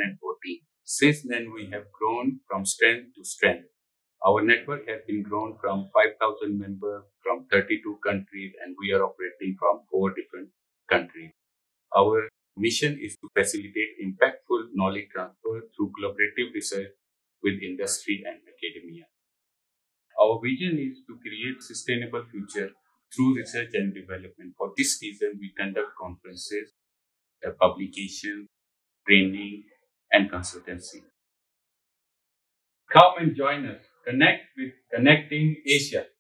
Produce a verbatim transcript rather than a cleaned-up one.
fourteen. Since then, we have grown from strength to strength. Our network has been grown from five thousand members from thirty-two countries, and we are operating from four different countries. Our mission is to facilitate impactful knowledge transfer through collaborative research with industry and academia. Our vision is to create sustainable future through research and development. For this reason, we conduct conferences, uh, publications, training, and consultancy. Come and join us. Connect with Connecting Asia.